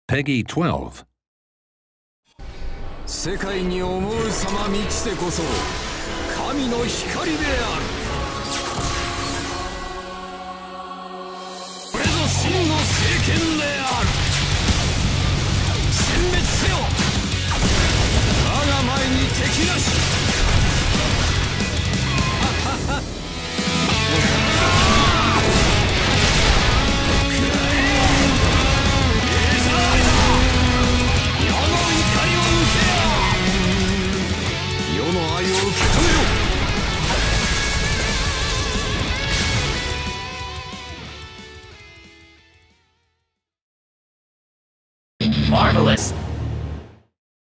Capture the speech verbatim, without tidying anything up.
Peggy twelve. 世界に思うさま満ちてこそ神の光である。これぞ真の聖剣である。殲滅せよ我が前に敵なし。世の愛を受け止めよ。